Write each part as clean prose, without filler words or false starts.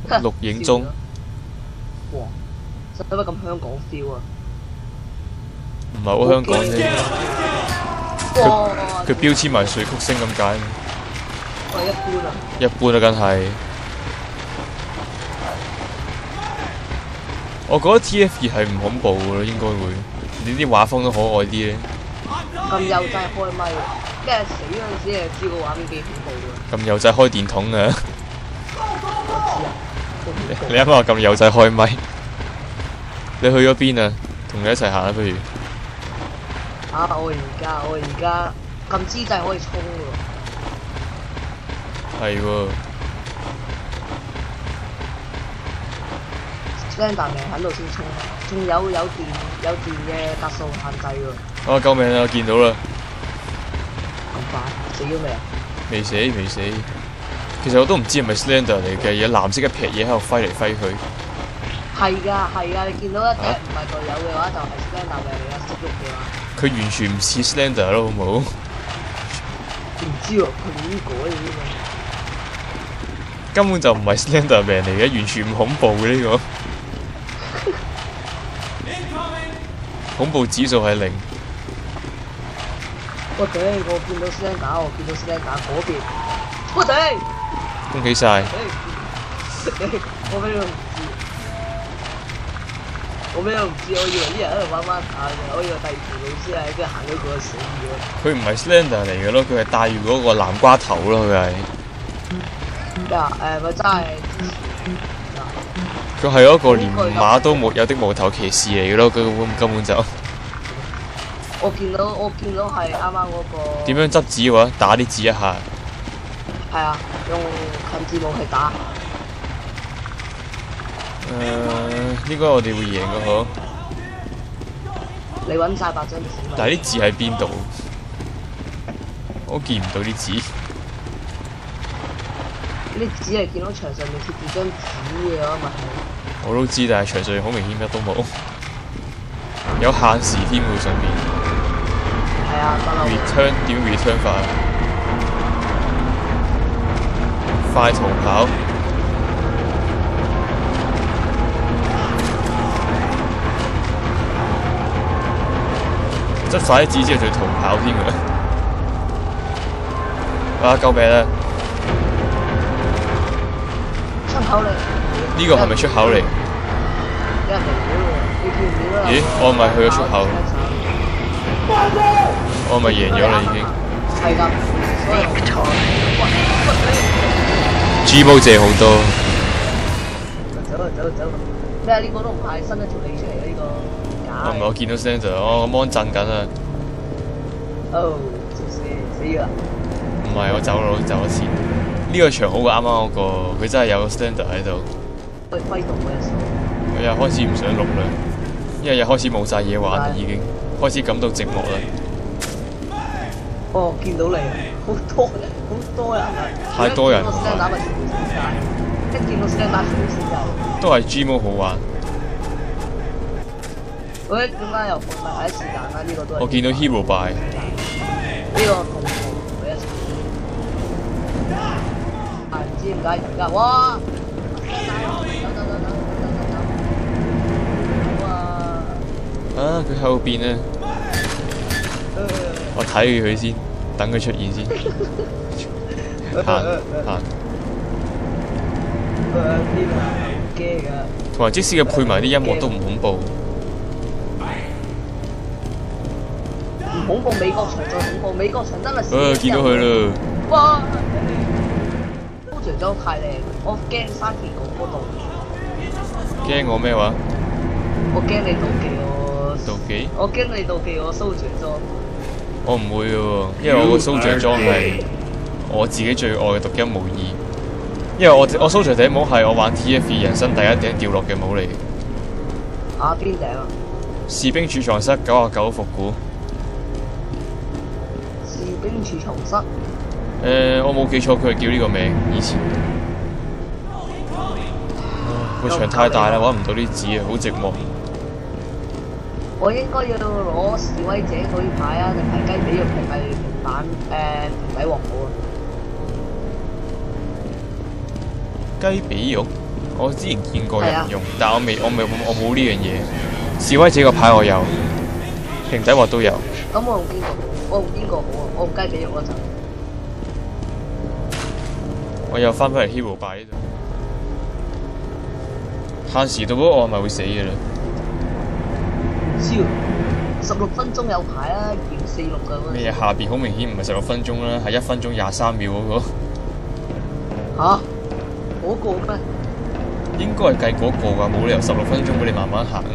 錄影中。 哇！使乜咁香港 feel 啊？ 唔係好香港啫。 哇！ 佢標籤埋水曲星咁解。 喂，一般啊。 一般啊，梗係。我覺得 TF2係唔恐怖嘅咯，應該會。你啲畫風都可愛啲咧。 咁幼稚開咪，跟住死嗰陣時，你就知個畫面幾恐怖㗎。 咁幼仔開電筒啊！ 我知啊。 你啱啱話咁幼仔開咪，你去咗邊啊？同你一齊行啦，不如。 啊！我而家咁姿勢可以衝喎。 係喎。 Slender 命喺度先衝，仲有電嘅格數限制喎。 啊！救命啊！我見到啦。 咁快死咗未啊？ 未死未死。其實我都唔知係咪 Slender 嚟嘅，有藍色一撇嘢喺度揮嚟揮去。 係㗎，你見到一隻唔係隊友嘅話，就係 Slender 命嚟㗎，識喐嘅話。 佢完全唔似 Slender 咯，好冇？ 唔知喎，佢點改嘅呢根本就唔係 Slender 命嚟嘅，完全唔恐怖嘅呢個。恐怖指數係0。 我頂！我見到 Slender 嗰邊。我頂！ 恭喜晒！ 我咩都唔知，我以為啲人喺度玩下嘅，我以為第二條路先係，跟住行咗過去死咗。 佢唔係 Slender 嚟嘅咯，佢係戴住嗰個南瓜頭咯，佢係。 咩啊？咪真係。 佢係嗰個連馬都沒有的無頭騎士嚟嘅咯，佢根本就。 我見到係啱啱嗰個。 點樣執紙嘅話，打啲紙一下。 係啊，用近戰武器打。 應該我哋會贏嘅嗬。 你揾晒8張紙。 但係啲字喺邊度？我見唔到啲字。 啲紙係見到牆上面貼住張紙嘅咪係。 我都知，但係牆上好明顯乜都冇。有限時添喎上面。 係啊，得啦。 return 點 return 法？快逃跑！執晒啲紙之後仲要逃跑添㗎！啊！救命啊！ 出口嚟。 呢個係咪出口嚟？ 有人嚟喎，你見唔見啊？ 咦！我咪去咗出口。我咪贏咗啦已經。 係㗎，所以 G-Mode 借好多。 走！咩啊？呢個都唔係新一條理出嚟嘅呢個。 我唔係，我見到 Slender，我個 mon 震緊啊！ 哦，死啦！ 唔係，我走咗先。呢個場好過啱啱嗰個，佢真係有個 Slender 喺度。 揮動嘅時候。 我又開始唔想錄啦，因為又開始冇晒嘢玩啦，已經開始感到寂寞啦。 哦，見到你，好多人啊！ 太多人。 一見到 Slender 全部先有。 都係 G-Mode 好玩。 喂，點解又放埋喺時間啦？呢個都係。 我見到 Hero by。 呢個同佢一齊。係唔知點解而家哇！ 啊！佢喺後邊啊！我睇住佢先，等佢出現先。行。 驚㗎。 同埋即使佢配埋啲音樂都唔恐怖。 唔恐怖，美國場再恐怖，美國場真係。 見到佢啦！ 哇！都除咗太靚，我驚山田嗰度。 驚我咩話？ 我驚你妒忌我。 妒忌？ 我驚你妒忌我蘇長裝。 我唔會嘅喎，因為我個蘇長裝係我自己最愛嘅獨一無二。因為我蘇長頂帽係我玩 TF2 人生第一頂掉落嘅帽嚟嘅。 啊，邊頂啊？ 士兵儲藏室99復古。 士兵儲藏室。 我冇記錯，佢係叫呢個名以前。個場太大啦，揾唔到啲紙啊，好寂寞。 我應該要攞示威者嗰啲牌啊，定係雞髀肉定係平底鑊好啊？ 雞髀肉？ 我之前見過有人用，但我冇呢樣嘢。示威者個牌我有，平底鑊都有。 咁我用邊個？我用邊個好啊？我用雞髀肉嗰陣。 我又翻返嚟 Hero 擺呢度。限時到咗我係咪會死嘅啦？ 超16分鐘有排啊，246㗎。 咩下邊好明顯唔係16分鐘啦，係1分鐘23秒嗰個。 嚇？嗰個咩？ 應該係計嗰個㗎，冇理由16分鐘俾你慢慢行。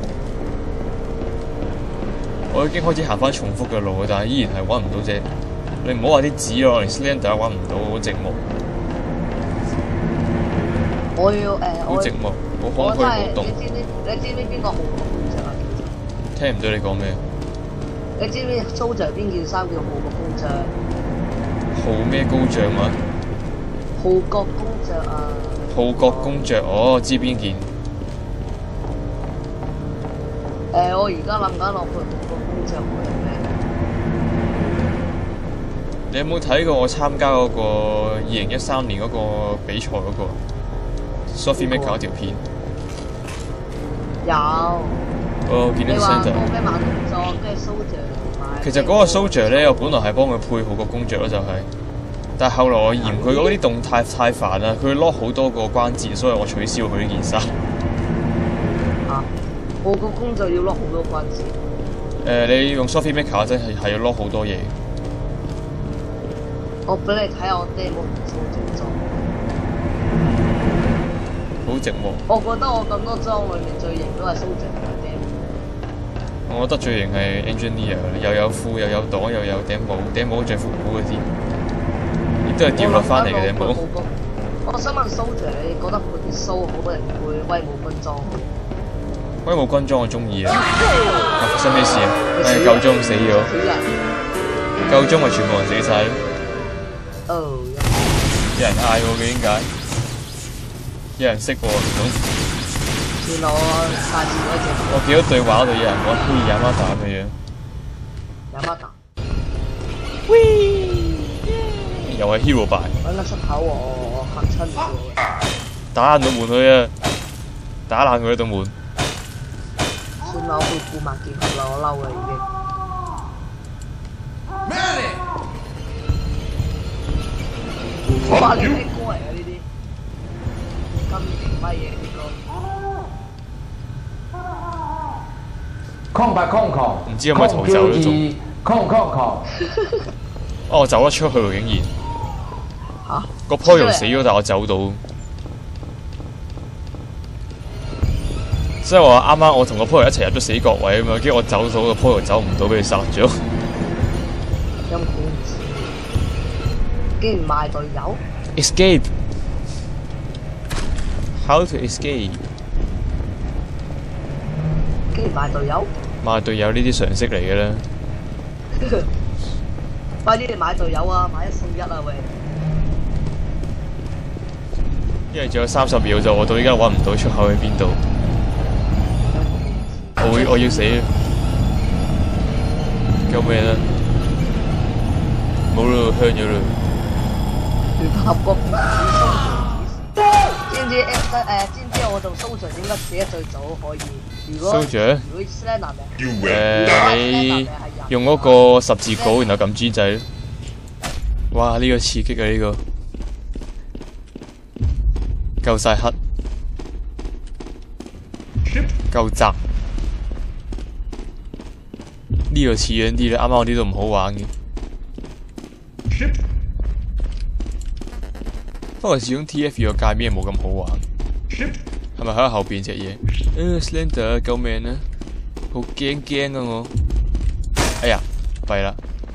我已經開始行翻重複嘅路，但係依然係揾唔到隻。你唔好話啲紙咯，連 Slender 揾唔到，好寂寞。 我要好寂寞，好空虛，好凍。 你知唔知邊個好過公爵啊？ 聽唔到你講咩？ 你知唔知蘇著邊件衫叫好過公爵？ 號咩高爵啊？ 號角公爵啊！ 號角公爵，哦，知邊件？ 我而家諗緊落去號角公爵會係咩？ 你有冇睇過我參加嗰個2013年嗰個比賽嗰個 Sophie Maker 嗰條片？ 有。 我見到 Slender。 你話咩慢動作，跟住蘇著同埋。 其實嗰個蘇著咧，我本來係幫佢配好個公爵咯，就係。但係後來我嫌佢嗰啲動態太煩啦，佢 lock 好多個關節，所以我取消佢呢件衫。 嚇！我個公爵要 lock 好多關節。 你用 Sophie Maker 真係要 lock 好多嘢。 我俾你睇下我 demo 做動作。 好寂寞。 我覺得我咁多裝裏面最型都係蘇著同埋 demo。 我覺得最型係 Engineer，又有褲又有袋又有頂帽，頂帽最復古嗰啲，亦都係掉落翻嚟嘅頂帽。 我想問蘇著，你覺得佢啲鬚好定會威武軍裝？ 威武軍裝我中意啊！發生咩事啊？夠鐘死咗。夠鐘咪全部人死晒咯。有人嗌我嘅點解？有人識喎唔通？ 算啦，我下次嗰隻。 我見到對話嗰度有人講嘿Yamada咁嘅樣。 Yamada。 喂！又係 Hero 牌。 揾得出口喎，我嚇親咗。 打爛到門佢啊！打爛佢一道門。 算啦，我會顧萬劍俠啦，我嬲啦已經。哇！你咩歌嚟啊？呢啲咁勁乜嘢呢個？ 空白空空， 唔知有冇逃走嗰種。 空空空。 哦，我走得出去喎，竟然。 嚇！ 個 Poyo 死咗，但我走到。即係話啱啱我同個 Poyo 一齊入咗死角位啊嘛，跟住我走到個 Poyo 走唔到，俾佢殺咗。 陰公唔知，竟然賣隊友 Escape. How to escape? 竟然賣隊友？ 賣隊友呢啲常識嚟嘅啦。 快啲嚟買隊友啊！買1送1啊喂！ 因為仲有30秒就，我到依家揾唔到出口喺邊度。我要死啦！救命啊！冇啦，香咗啦！ 聯合國知唔知知唔知我做蘇著點解死得最早可以？如果 Slender 你用嗰個十字鎬，然後撳 G 掣。哇！呢個刺激啊！呢個夠晒黑，夠窄。呢個似樣啲咧，啱啱我呢度唔好玩嘅。不過始終 TF2 個界面冇咁好玩。係咪喺後邊隻嘢？Slender 救命啊！好驚啊我！哎呀，弊啦！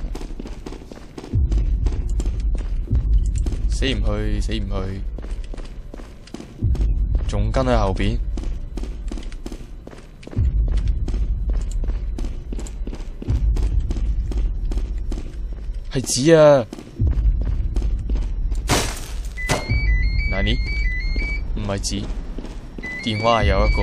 死唔去，死唔去，仲跟喺後邊。係紙啊！嗱你唔係紙，電話係有一個。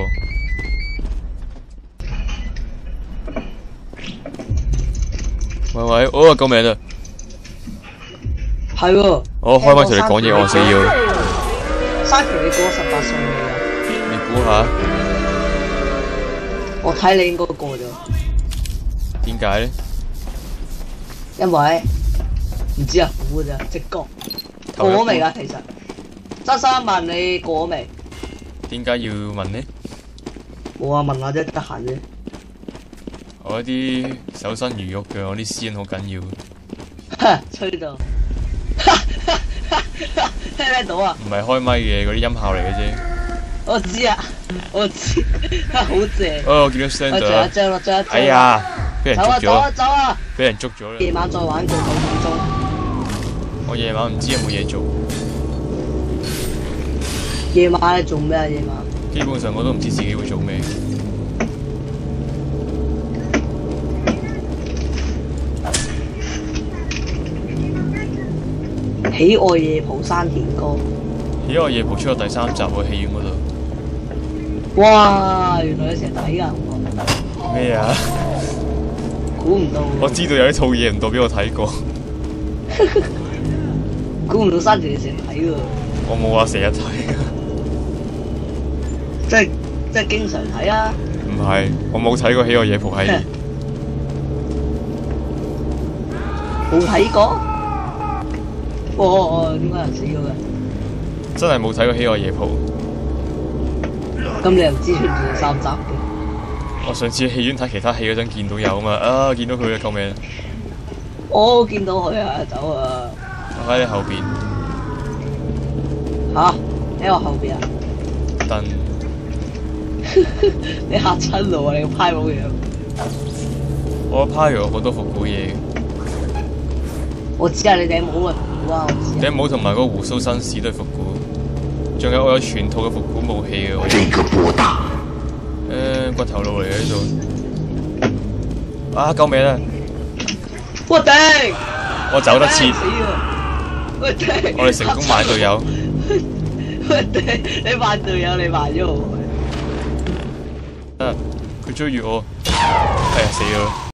喂喂，哦救命啊！係喎。 我開麥同你講嘢，我死咗。 山崎你過18歲未啊？ 你估下我睇你應該過咗， 點解咧？ 因為唔知啊，估㗎咋，直覺。過咗未㗎？其實，真心問你過咗未？ 點解要問呢？ 冇啊，問下啫，得閒啫。 我啲守身如玉嘅，我啲私隱好緊要。 吹到，聽唔聽到啊？ 唔係開咪嘅嗰啲音效嚟嘅啫。 我知啊，我知，好正。 哦，我見到 stand 仲有一張咯，仲有一張。 哎呀，俾人走啊走捉咗， 啊走啊！ 俾人捉咗啦。 夜晚再玩過9點鐘。 我夜晚唔知有冇嘢做， 夜晚你做咩啊？夜晚？ 基本上我都唔知自己會做咩。 喜愛夜蒲山田歌。 喜愛夜蒲出咗第3集喎，戲院嗰度。 哇！原來你成日睇㗎， 咩啊？ 估唔到。 我知道有一套嘢唔代表我睇過。 估唔到山田你成日睇喎。 我冇話成日睇。 即係經常睇啊！ 唔係，我冇睇過喜愛夜蒲系列。 冇睇過？點解人死咗嘅？ 真係冇睇過喜愛夜蒲。 咁你又唔知出現3集嘅？ 我上次喺戲院睇其他戲嗰陣見到有啊嘛，啊見到佢啊，救命！ 我見到佢啊，走啊！ 我喺你後邊。 嚇？喺我後邊啊？ 燈。 你嚇親我啊！你個派佬樣。 我派咗好多復古嘢。 我知啊，你頂帽啊復古啊，我知啊。 頂帽同埋嗰個胡鬚紳士都係復古，仲有我有全套嘅復古武器嘅。這個波大。骨頭路嚟嘅呢度。啊！救命啊！ 我頂！ 我走得切。 我頂！ 我哋成功買隊友。 我頂！你買隊友，你買咗我。 佢追住我，哎呀死咗！